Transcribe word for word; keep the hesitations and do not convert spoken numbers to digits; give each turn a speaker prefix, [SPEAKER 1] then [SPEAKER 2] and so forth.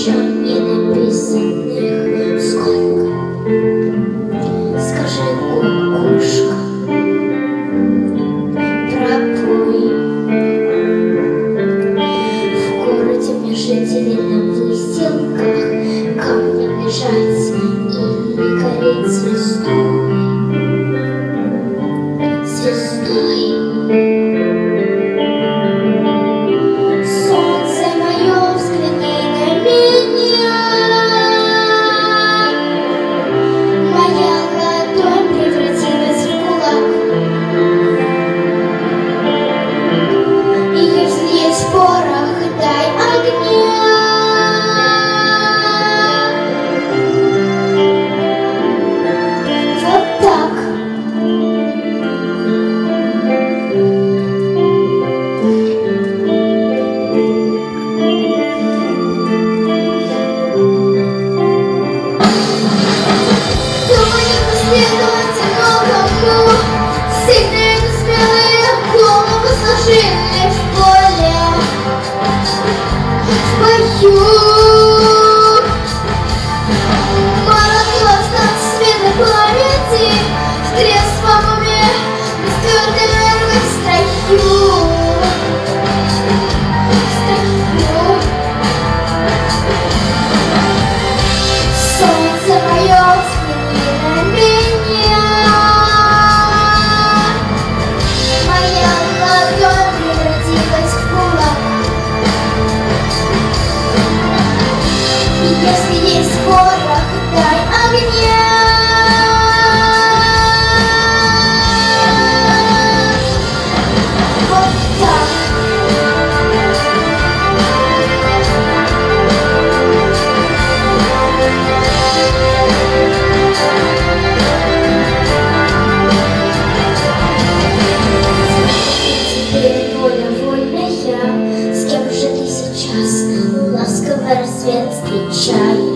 [SPEAKER 1] еще не написанных сколько. Скажи, кукушка, пропой. В городе меж жителей на пластинках камнем лежать или гореть звездой. Звездой. Сильные, смелые головы сложили в поле, в бою. Молодой света пламени в трезвом уме, без твердой веры в строю. В строю. Солнце мое, взгляни на меня. Если есть порох, дай огня. Вот так. Теперь воля вольная, с кем же ты сейчас ласковый рассвет встречай.